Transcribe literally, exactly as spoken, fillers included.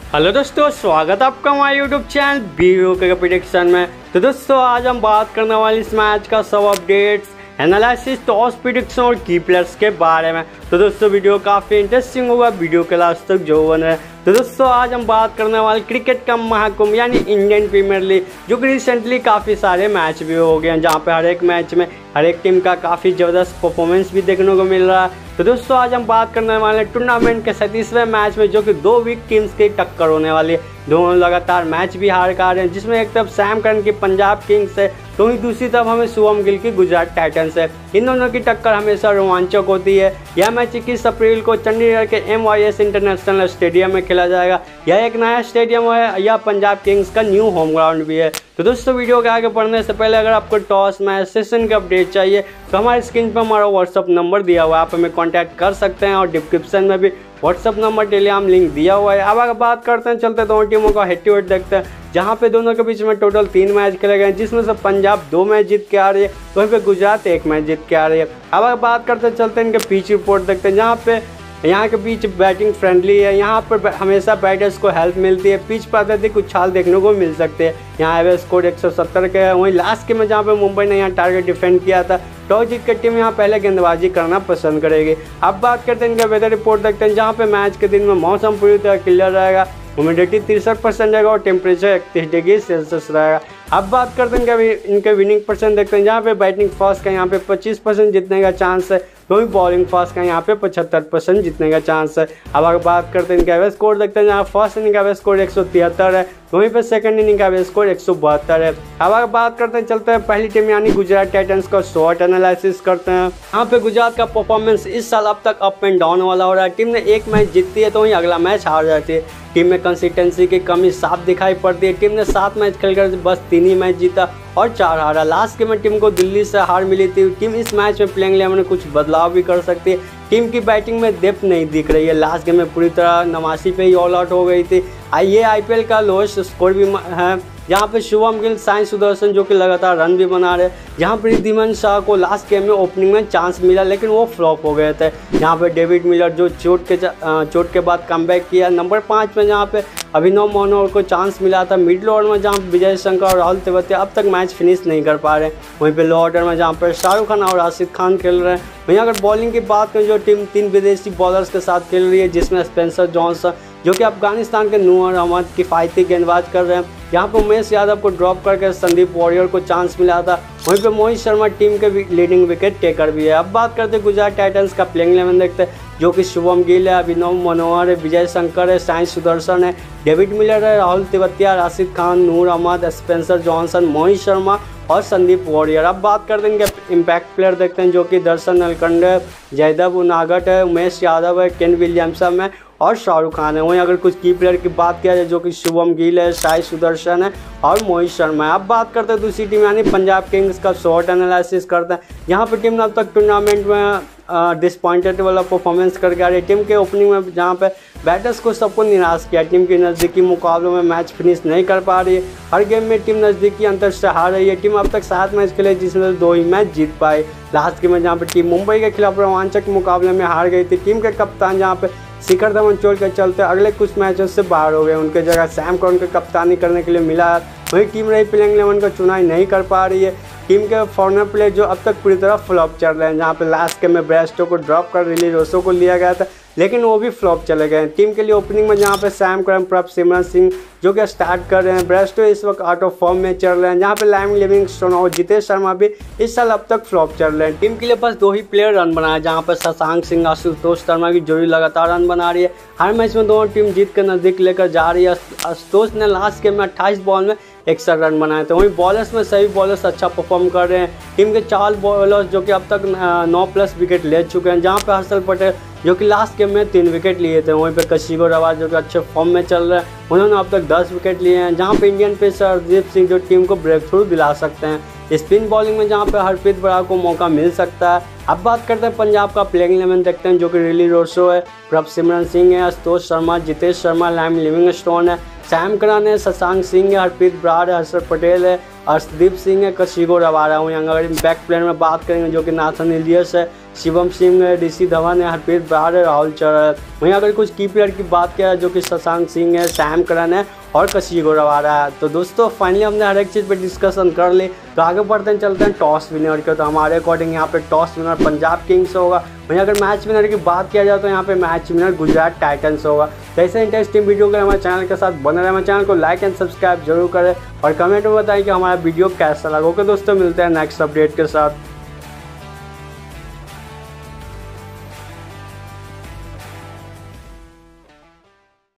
Hello दोस्तों, स्वागत है आपका हमारे यूट्यूब चैनल बीओ के प्रेडिक्शन में। तो दोस्तों आज हम बात करने वाले इस मैच का सब अपडेट्स, एनालिसिस, टॉस प्रेडिक्शन और की प्लेयर्स के बारे में। तो दोस्तों वीडियो काफ़ी इंटरेस्टिंग होगा, वीडियो के लास्ट तक जो बन रहे। तो दोस्तों आज हम बात करने वाले क्रिकेट का महाकुंभ यानी इंडियन प्रीमियर लीग, जो कि रिसेंटली काफ़ी सारे मैच भी हो गए हैं, जहाँ पे हर एक मैच में हर एक टीम का काफ़ी ज़बरदस्त परफॉर्मेंस भी देखने को मिल रहा है। तो दोस्तों आज हम बात करने वाले टूर्नामेंट के सैंतीसवें मैच में, जो कि दो वीक टीम्स की टक्कर होने वाली है। दोनों लगातार मैच भी हार कर रहे हैं, जिसमें एक तरफ सैम करन की पंजाब किंग्स है, तो वहीं दूसरी तरफ हमें शुभम गिल की गुजरात टाइटंस है। इन दोनों की टक्कर हमेशा रोमांचक होती है। यह मैच इक्कीस अप्रैल को चंडीगढ़ के M Y S international stadium में खेला जाएगा। यह एक नया स्टेडियम है, यह पंजाब किंग्स का न्यू होम ग्राउंड भी है। तो दोस्तों वीडियो के आगे बढ़ने से पहले अगर आपको टॉस मैच सेशन के अपडेट चाहिए तो हमारे स्क्रीन पर हमारा व्हाट्सअप नंबर दिया हुआ है, आप हमें कॉन्टैक्ट कर सकते हैं, और डिस्क्रिप्शन में भी व्हाट्सअप नंबर टेलीग्राम लिंक दिया हुआ है। अब अगर बात करते हैं, चलते दोनों टीमों का हेड टू हेड देखते हैं, जहां पे दोनों के बीच में टोटल तीन मैच खेले गए, जिसमें से पंजाब दो मैच जीत के आ रही है, वहीं पे गुजरात एक मैच जीत के आ रही है। अब अगर बात करते हैं, चलते हैं इनके पिच रिपोर्ट देखते हैं, जहाँ पे यहाँ के बीच बैटिंग फ्रेंडली है, यहाँ पर हमेशा बैटर्स को हेल्प मिलती है, पिच पर अत्यधिक उछाल देखने को मिल सकते हैं। यहाँ एवरेज स्कोर एक सौ सत्तर के है। वहीं लास्ट के में जहाँ पे मुंबई ने यहाँ टारगेट डिफेंड किया था, टॉस जीत कर टीम यहाँ पहले गेंदबाजी करना पसंद करेगी। अब बात करते हैं इनका वेदर रिपोर्ट देखते हैं, जहाँ पे मैच के दिन में मौसम पूरी तरह क्लियर रहेगा, ह्यूमिडिटी तिरसठ परसेंट रहेगा और टेम्परेचर इकतीस डिग्री सेल्सियस रहेगा। अब बात करते हैं इनका इनके विनिंग परसेंट देखते हैं, जहाँ पे बैटिंग फास्ट का यहाँ पे पच्चीस परसेंट जीतने का चांस है, वहीं बॉलिंग फास्ट का यहाँ पे पचहत्तर परसेंट जीतने का चांस है। अब अगर बात करते हैं इनका एवरेज स्कोर देखते हैं, जहाँ फर्स्ट इनिंग का एवरेज स्कोर एक सौ तिहत्तर है, वहीं पे सेकंड इनिंग का एवरेज स्कोर एक सौ बहत्तर है। अब अगर बात करते हैं, चलते हैं पहली टीम यानी गुजरात टाइटंस का शॉर्ट एनालिसिस करते हैं। यहाँ पे गुजरात का परफॉर्मेंस इस साल अब तक अप एंड डाउन वाला हो रहा है। टीम ने एक मैच जीतती है तो वहीं अगला मैच हार जाती है। टीम में कंसिस्टेंसी की कमी साफ दिखाई पड़ती है। टीम ने सात मैच खेलकर बस तीन ही मैच जीता और चार हारा। लास्ट गेम में टीम को दिल्ली से हार मिली थी। टीम इस मैच में प्लेइंग इलेवन में कुछ बदलाव भी कर सकती है। टीम की बैटिंग में डेप्थ नहीं दिख रही है। लास्ट गेम में पूरी तरह नवासी पे ही ऑल आउट हो गई थी। ये आईपीएल का लोएस्ट स्कोर भी है, जहाँ पे शुभम गिल, साई सुदर्शन जो कि लगातार रन भी बना रहे, जहाँ पर रिद्धिमान शाह को लास्ट गेम में ओपनिंग में चांस मिला लेकिन वो फ्लॉप हो गए थे। यहाँ पे डेविड मिलर जो चोट के चोट के बाद कमबैक किया। नंबर पाँच में जहाँ पे अभिनव मनोहर को चांस मिला था। मिडिल ऑर्डर में जहाँ विजय शंकर और राहुल तेवतिया अब तक मैच फिनिश नहीं कर पा रहे। वहीं पे लो ऑर्डर में जहाँ पर शाहरुख खान और राशिद खान खेल रहे हैं। वहीं अगर बॉलिंग की बात करें, जो टीम तीन विदेशी बॉलर्स के साथ खेल रही है, जिसमें स्पेंसर जॉनसन जो कि अफगानिस्तान के नूर अहमद किफ़ायती गेंदबाज कर रहे हैं। यहाँ पर उमेश यादव को ड्रॉप करके संदीप वॉरियर को चांस मिला था। वहीं पे मोहित शर्मा टीम के लीडिंग विकेट टेकर भी है। अब बात करते हैं गुजरात टाइटंस का प्लेइंग इलेवन देखते हैं, जो कि शुभम गिल है, अभिनव मनोहर है, विजय शंकर है, साई सुदर्शन है, डेविड मिलर है, राहुल तेवतिया, राशिद खान, नूर अहमद, स्पेंसर जॉनसन, मोहित शर्मा और संदीप वॉरियर। अब बात करते हैं इनके इम्पैक्ट प्लेयर देखते हैं, जो कि दर्शन नलकंडे, जयदेव उनागट है, उमेश यादव है, केन विलियमसन है और शाहरुख खान है। वहीं अगर कुछ की प्लेयर की बात किया जाए, जो कि शुभम गिल है, साई सुदर्शन है और मोहित शर्मा है। अब बात करते हैं दूसरी टीम यानी पंजाब किंग्स का शॉर्ट एनालिसिस करते हैं। यहाँ पर टीम ने अब तक टूर्नामेंट में डिसपॉइंटेड वाला परफॉर्मेंस करके आ रही है। टीम के ओपनिंग में जहाँ पे बैटर्स को सबको निराश किया, टीम के नज़दीकी मुकाबलों में मैच फिनिश नहीं कर पा रही है। हर गेम में टीम नज़दीकी अंतर से हार रही है। टीम अब तक सात मैच खेले, जिसमें दो ही मैच जीत पाए। लास्ट गेम में जहाँ पे टीम मुंबई के खिलाफ रोमांचक मुकाबले में हार गई थी। टीम के कप्तान जहाँ पे शिखर धवन चोट के चलते अगले कुछ मैचों से बाहर हो गए, उनके जगह सैम करन को कप्तानी करने के लिए मिला। वही टीम रही प्लेइंग इलेवन का चुनाव नहीं कर पा रही है। टीम के फॉरनर प्लेयर जो अब तक पूरी तरह फ्लॉप चल रहे हैं, जहाँ पे लास्ट गेम में ब्रेस्टो को ड्रॉप कर रिली रोसो को लिया गया था, लेकिन वो भी फ्लॉप चले गए। टीम के लिए ओपनिंग में जहाँ पे सैम करन, प्रभ सिमरन सिंह जो कि स्टार्ट कर रहे हैं, ब्रेस्टो इस वक्त आउट ऑफ फॉर्म में चल रहे हैं, जहाँ पे लैम लिविंगस्टोन और जितेश शर्मा भी इस साल अब तक फ्लॉप चल रहे हैं। टीम के लिए बस दो ही प्लेयर रन बनाए, जहाँ पर शशांक सिंह, आशुतोष शर्मा की जोड़ी लगातार रन बना रही है। हर मैच में दोनों टीम जीत के नज़दीक लेकर जा रही है। आशुतोष ने लास्ट गेम में अट्ठाईस बॉल में इकसठ रन बनाए थे। वहीं बॉलर्स में सभी बॉलर्स अच्छा परफॉर्म कर रहे हैं। टीम के चार बॉलर्स जो कि अब तक नौ प्लस विकेट ले चुके हैं, जहां पे हर्षल पटेल जो कि लास्ट गेम में तीन विकेट लिए थे। वहीं पे कशिगो रवाज जो कि अच्छे फॉर्म में चल रहे हैं, उन्होंने अब तक दस विकेट लिए हैं। जहां पे इंडियन पेसर हरदीप सिंह जो टीम को ब्रेक थ्रू दिला सकते हैं। स्पिन बॉलिंग में जहां पे हरप्रीत बराड़ को मौका मिल सकता है। अब बात करते हैं पंजाब का प्लेइंग इलेवन देखते हैं, जो कि रिली रोसो है, प्रभ सिमरन सिंह है, आशुतोष शर्मा, जितेश शर्मा, लैम लिविंगस्टोन है, सैम करन है, शशांक सिंह है, हरप्रीत बराड़ है, हर्षल पटेल है, अर्शदीप सिंह है, कशिगो रबाडा हूँ। अगर इम्पैक्ट प्लेयर में बात करेंगे जो कि नाथन इलियस है, शिवम सिंह है, ऋषि धवन है, हरप्रीत बराड़ है, राहुल चहर है। वहीं अगर कुछ की प्लेयर की बात किया जो कि शशांक सिंह है, सैम करन है और कशिगो रबाडा है। तो दोस्तों फाइनली हमने हर एक चीज़ पे डिस्कशन कर ली, तो आगे बढ़ते हैं, चलते हैं टॉस विनर के। तो हमारे अकॉर्डिंग यहाँ पे टॉस विनर पंजाब किंग्स होगा। वहीं अगर मैच विनर की बात किया जाए तो यहाँ पे मैच विनर गुजरात टाइटंस होगा। तो ऐसे इंटरेस्टिंग वीडियो के लिए हमारे चैनल के साथ बने रहे। हमारे चैनल को लाइक एंड सब्सक्राइब जरूर करें और कमेंट में बताएं कि हमारा वीडियो कैसा लगा। ओके दोस्तों, मिलते हैं नेक्स्ट अपडेट के साथ।